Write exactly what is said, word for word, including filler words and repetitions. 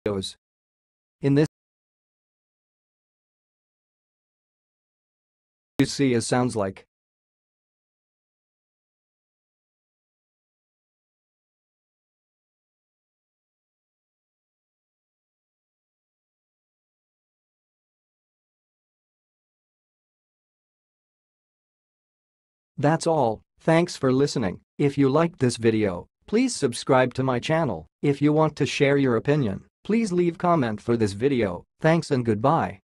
In this, you see as sounds like. That's all, thanks for listening. If you liked this video, please subscribe to my channel. If you want to share your opinion, please leave comment for this video. Thanks and goodbye.